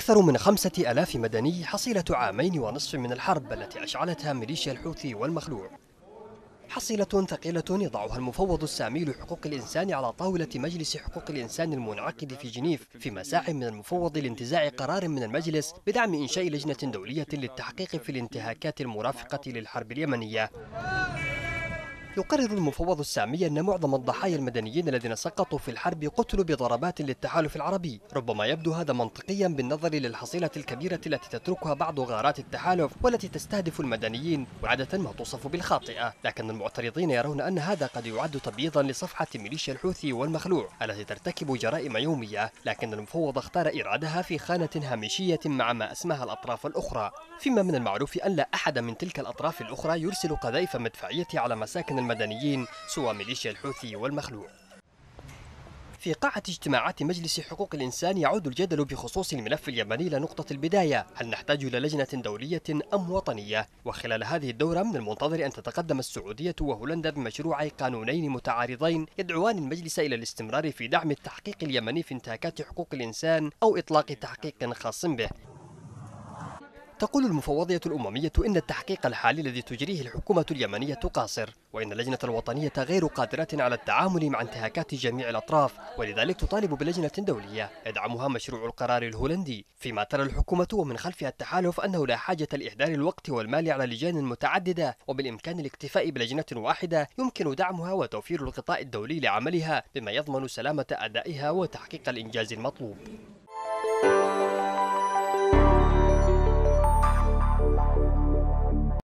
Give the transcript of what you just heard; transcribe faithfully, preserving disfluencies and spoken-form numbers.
أكثر من خمسة آلاف مدني حصيلة عامين ونصف من الحرب التي أشعلتها ميليشيا الحوثي والمخلوع. حصيلة ثقيلة يضعها المفوض السامي لحقوق الإنسان على طاولة مجلس حقوق الإنسان المنعقد في جنيف في مساع من المفوض لانتزاع قرار من المجلس بدعم إنشاء لجنة دولية للتحقيق في الانتهاكات المرافقة للحرب اليمنية. يقرر المفوض السامي أن معظم الضحايا المدنيين الذين سقطوا في الحرب قتلوا بضربات للتحالف العربي. ربما يبدو هذا منطقيا بالنظر للحصيلة الكبيرة التي تتركها بعض غارات التحالف والتي تستهدف المدنيين وعادة ما توصف بالخاطئة، لكن المعترضين يرون أن هذا قد يعد تبييضا لصفحة ميليشيا الحوثي والمخلوع التي ترتكب جرائم يومية، لكن المفوض اختار إيرادها في خانة هامشية مع ما أسماها الأطراف الأخرى، فيما من المعروف أن لا أحد من تلك الأطراف الأخرى يرسل قذائف مدفعية على مساكن المدنيين سوى ميليشيا الحوثي والمخلوع. في قاعة اجتماعات مجلس حقوق الإنسان يعود الجدل بخصوص الملف اليمني إلى نقطة البداية: هل نحتاج إلى لجنة دولية أم وطنية؟ وخلال هذه الدورة من المنتظر أن تتقدم السعودية وهولندا بمشروعي قانونين متعارضين يدعوان المجلس إلى الاستمرار في دعم التحقيق اليمني في انتهاكات حقوق الإنسان أو إطلاق تحقيق خاص به. تقول المفوضية الأممية إن التحقيق الحالي الذي تجريه الحكومة اليمنية قاصر، وإن اللجنة الوطنية غير قادرة على التعامل مع انتهاكات جميع الأطراف، ولذلك تطالب بلجنة دولية يدعمها مشروع القرار الهولندي. فيما ترى الحكومة ومن خلفها التحالف أنه لا حاجة لإهدار الوقت والمال على لجان متعددة، وبالإمكان الاكتفاء بلجنة واحدة يمكن دعمها وتوفير الغطاء الدولي لعملها بما يضمن سلامة أدائها وتحقيق الإنجاز المطلوب.